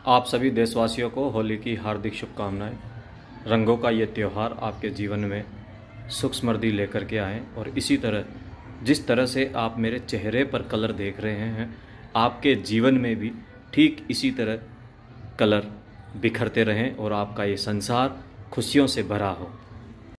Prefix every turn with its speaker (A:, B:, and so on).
A: आप सभी देशवासियों को होली की हार्दिक शुभकामनाएं। रंगों का ये त्यौहार आपके जीवन में सुख समृद्धि लेकर के आए और इसी तरह जिस तरह से आप मेरे चेहरे पर कलर देख रहे हैं, आपके जीवन में भी ठीक इसी तरह कलर बिखरते रहें और आपका ये संसार खुशियों से भरा हो।